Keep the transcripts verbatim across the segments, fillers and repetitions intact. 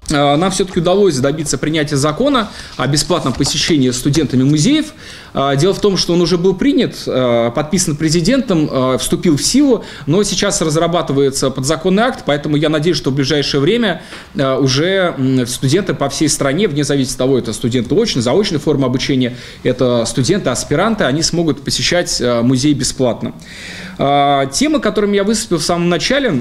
нам все-таки удалось добиться принятия закона о бесплатном посещении студентами музеев. Дело в том, что он уже был принят, подписан президентом, вступил в силу, но сейчас разрабатывается подзаконный акт, поэтому я надеюсь, что в ближайшее время уже студенты по всей стране, вне зависимости от того, это студенты очной, заочной формы обучения, это студенты, аспиранты, они смогут посещать музей бесплатно. Темы, которыми я выступил в самом начале,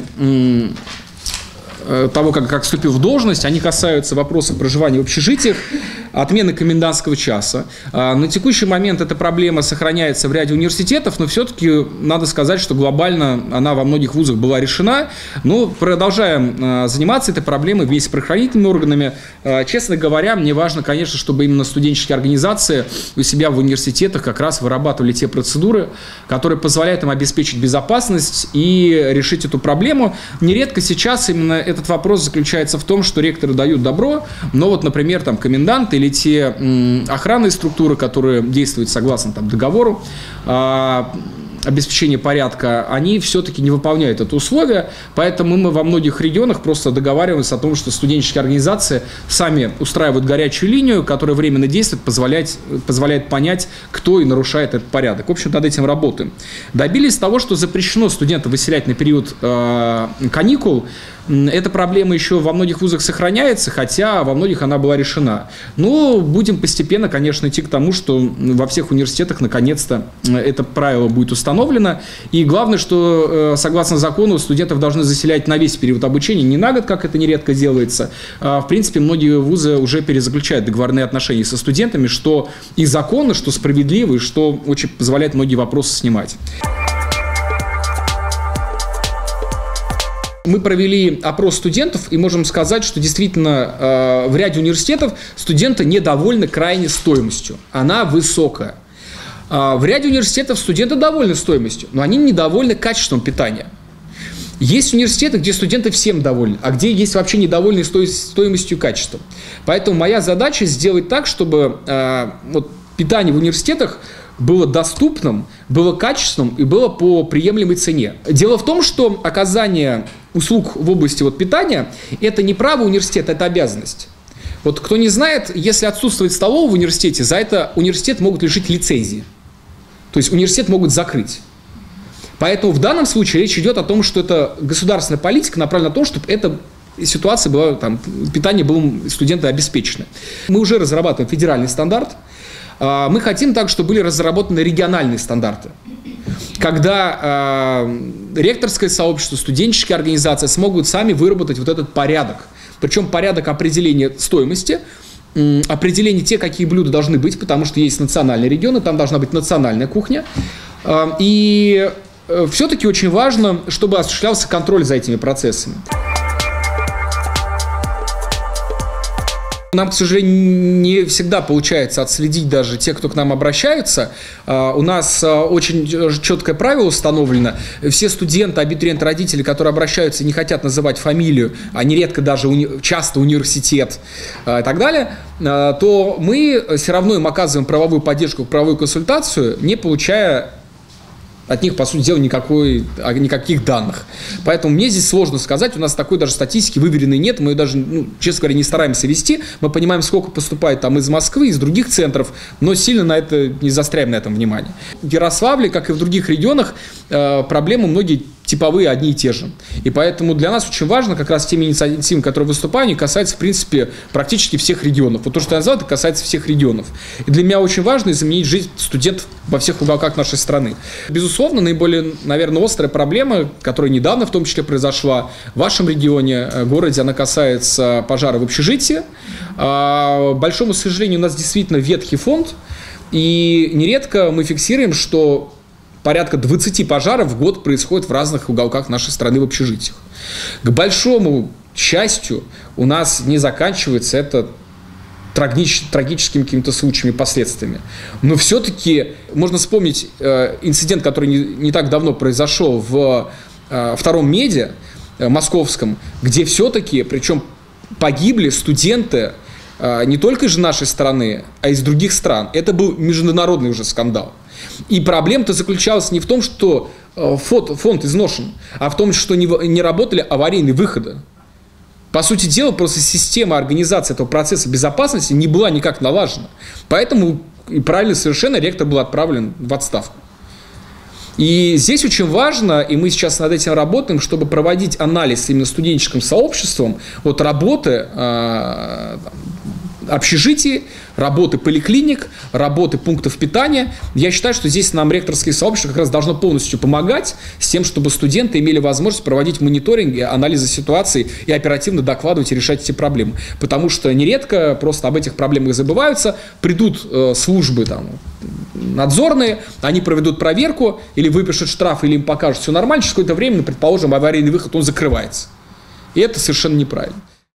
того, как, как вступил в должность, они касаются вопросов проживания в общежитиях, отмены комендантского часа. На текущий момент эта проблема сохраняется в ряде университетов, но все-таки надо сказать, что глобально она во многих вузах была решена. Но продолжаем заниматься этой проблемой вместе с правоохранительными органами. Честно говоря, мне важно, конечно, чтобы именно студенческие организации у себя в университетах как раз вырабатывали те процедуры, которые позволяют им обеспечить безопасность и решить эту проблему. Нередко сейчас именно этот вопрос заключается в том, что ректоры дают добро, но вот, например, там комендант или те м, охранные структуры, которые действуют согласно там, договору а, обеспечения порядка, они все-таки не выполняют это условие, поэтому мы во многих регионах просто договариваемся о том, что студенческие организации сами устраивают горячую линию, которая временно действует, позволяет, позволяет понять, кто и нарушает этот порядок. В общем, над этим работаем. Добились того, что запрещено студентов выселять на период э, каникул. Эта проблема еще во многих вузах сохраняется, хотя во многих она была решена. Но будем постепенно, конечно, идти к тому, что во всех университетах наконец-то это правило будет установлено. И главное, что согласно закону студентов должны заселять на весь период обучения, не на год, как это нередко делается. В принципе, многие вузы уже перезаключают договорные отношения со студентами, что и законно, что справедливо, и что очень позволяет многие вопросы снимать. Мы провели опрос студентов и можем сказать, что действительно э, в ряде университетов студенты недовольны крайне стоимостью. Она высокая. Э, в ряде университетов студенты довольны стоимостью, но они недовольны качеством питания. Есть университеты, где студенты всем довольны, а где есть вообще недовольны стоимостью и качеством. Поэтому моя задача сделать так, чтобы э, вот, питание в университетах было доступным, было качественным и было по приемлемой цене. Дело в том, что оказание услуг в области вот, питания – это не право университета, это обязанность. Вот кто не знает, если отсутствует столовая в университете, за это университет могут лишить лицензии. То есть университет могут закрыть. Поэтому в данном случае речь идет о том, что это государственная политика направлена на то, чтобы эта ситуация была, там, питание было студенты обеспечено. Мы уже разрабатываем федеральный стандарт. Мы хотим так, чтобы были разработаны региональные стандарты, когда э, ректорское сообщество, студенческие организации смогут сами выработать вот этот порядок. Причем порядок определения стоимости, э, определение те, какие блюда должны быть, потому что есть национальные регионы, там должна быть национальная кухня. Э, и э, все-таки очень важно, чтобы осуществлялся контроль за этими процессами. Нам, к сожалению, не всегда получается отследить даже тех, кто к нам обращаются. У нас очень четкое правило установлено. Все студенты, абитуриенты, родители, которые обращаются и не хотят называть фамилию, а нередко даже уни- часто университет и так далее, то мы все равно им оказываем правовую поддержку, правовую консультацию, не получая от них, по сути дела, никакой, никаких данных. Поэтому мне здесь сложно сказать, у нас такой даже статистики выверенной нет, мы даже, ну, честно говоря, не стараемся вести, мы понимаем, сколько поступает там из Москвы, из других центров, но сильно на это не заостряем на этом внимание. В Ярославле, как и в других регионах, проблемы многие типовые одни и те же. И поэтому для нас очень важно, как раз теми инициативами, которые выступаю, они касаются, в принципе, практически всех регионов. Вот то, что я назвал, это касается всех регионов. И для меня очень важно изменить жизнь студентов во всех уголках нашей страны. Безусловно, наиболее, наверное, острая проблема, которая недавно в том числе произошла в вашем регионе, городе, она касается пожара в общежитии. К большому сожалению, у нас действительно ветхий фонд, и нередко мы фиксируем, что порядка двадцати пожаров в год происходит в разных уголках нашей страны в общежитиях. К большому счастью, у нас не заканчивается это трагич, трагическими какими-то случаями, последствиями. Но все-таки можно вспомнить э, инцидент, который не, не так давно произошел в э, втором меде э, московском, где все-таки, причем погибли студенты э, не только из нашей страны, а из других стран. Это был международный уже скандал. И проблема-то заключалась не в том, что фонд, фонд изношен, а в том, что не, не работали аварийные выходы. По сути дела, просто система организации этого процесса безопасности не была никак налажена. Поэтому, и правильно совершенно, ректор был отправлен в отставку. И здесь очень важно, и мы сейчас над этим работаем, чтобы проводить анализ именно студенческим сообществом от работы э, общежитий, работы поликлиник, работы пунктов питания. Я считаю, что здесь нам ректорское сообщество как раз должно полностью помогать с тем, чтобы студенты имели возможность проводить мониторинг, анализы ситуации и оперативно докладывать и решать эти проблемы. Потому что нередко просто об этих проблемах забываются, придут э, службы там, надзорные, они проведут проверку или выпишут штраф, или им покажут все нормально, через какое-то время, предположим, аварийный выход, он закрывается. И это совершенно неправильно.